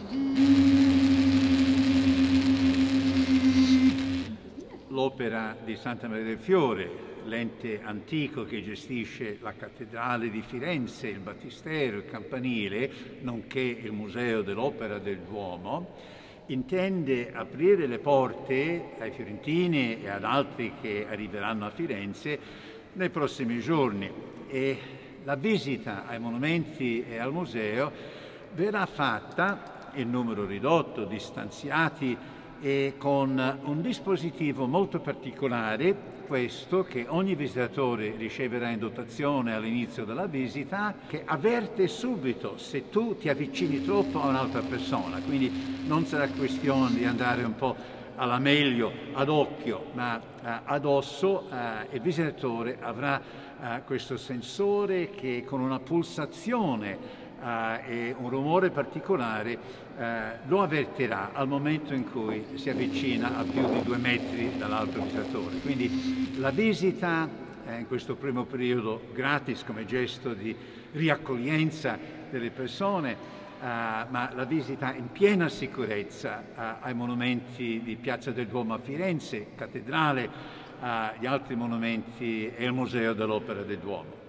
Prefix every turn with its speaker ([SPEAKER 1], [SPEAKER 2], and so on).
[SPEAKER 1] L'Opera di Santa Maria del Fiore, l'ente antico che gestisce la cattedrale di Firenze, il battistero, il campanile, nonché il Museo dell'Opera del Duomo, intende aprire le porte ai fiorentini e ad altri che arriveranno a Firenze nei prossimi giorni, e la visita ai monumenti e al museo verrà fatta in numero ridotto, distanziati, e con un dispositivo molto particolare, questo che ogni visitatore riceverà in dotazione all'inizio della visita, che avverte subito se tu ti avvicini troppo a un'altra persona. Quindi non sarà questione di andare un po' alla meglio ad occhio, ma ad osso. Il visitatore avrà questo sensore che con una pulsazione e un rumore particolare lo avvertirà al momento in cui si avvicina a più di 2 metri dall'altro visitatore. Quindi la visita in questo primo periodo gratis come gesto di riaccoglienza delle persone, ma la visita in piena sicurezza ai monumenti di Piazza del Duomo a Firenze, cattedrale, gli altri monumenti e il Museo dell'Opera del Duomo.